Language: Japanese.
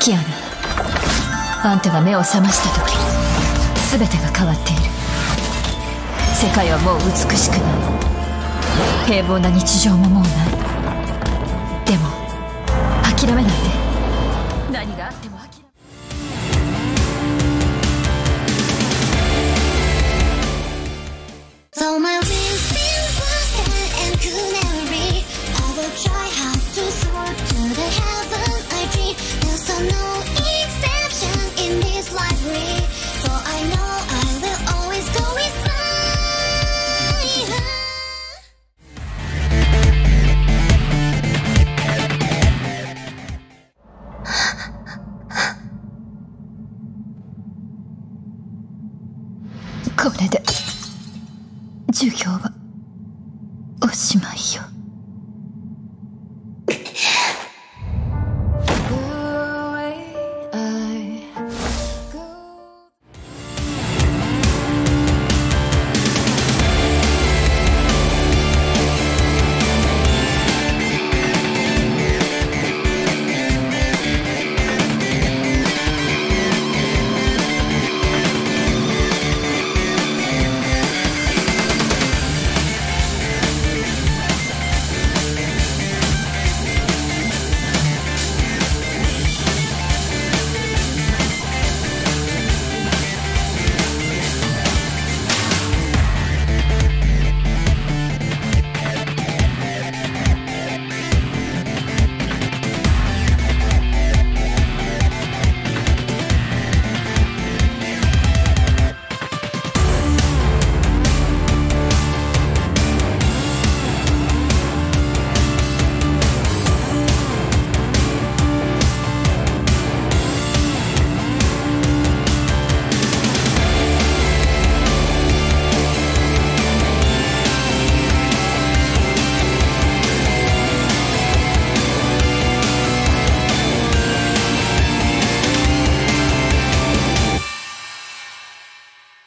キアナ、あんたが目を覚ました時、全てが変わっている。世界はもう美しくない。平凡な日常ももうない。でも諦めないで。何があっても諦めない。 So my wings been busted and could never be. I will try hard to soar to the heaven I dream. There's no exception in this library. So I know I will always go inside. これで授業は